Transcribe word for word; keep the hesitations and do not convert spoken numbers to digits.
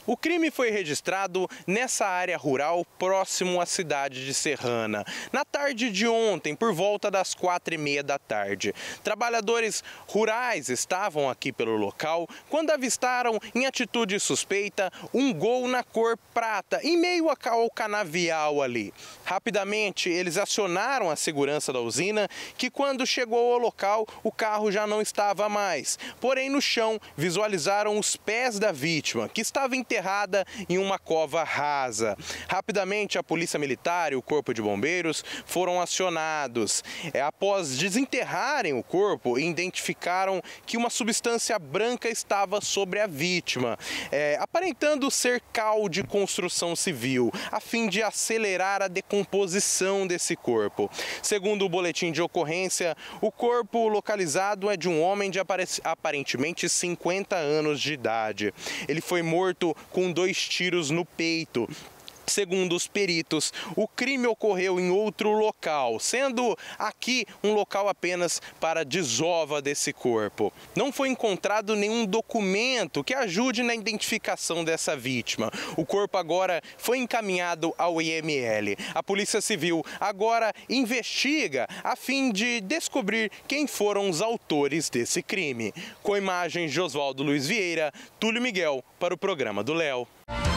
O crime foi registrado nessa área rural próximo à cidade de Serrana, na tarde de ontem, por volta das quatro e meia da tarde. Trabalhadores rurais estavam aqui pelo local quando avistaram, em atitude suspeita, um Gol na cor prata, em meio ao canavial ali. Rapidamente, eles acionaram a segurança da usina, que quando chegou ao local, o carro já não estava mais. Porém, no chão, visualizaram os pés da vítima, que estava enterrada em uma cova rasa. Rapidamente, a polícia militar e o corpo de bombeiros foram acionados. É, após desenterrarem o corpo, identificaram que uma substância branca estava sobre a vítima, é, aparentando ser cal de construção civil, a fim de acelerar a decomposição desse corpo. Segundo o boletim de ocorrência, o corpo localizado é de um homem de aparentemente cinquenta anos de idade. Ele foi morto com dois tiros no peito. Segundo os peritos, o crime ocorreu em outro local, sendo aqui um local apenas para desova desse corpo. Não foi encontrado nenhum documento que ajude na identificação dessa vítima. O corpo agora foi encaminhado ao I M L. A Polícia Civil agora investiga a fim de descobrir quem foram os autores desse crime. Com imagens de Oswaldo Luiz Vieira, Túlio Miguel para o programa do Léo.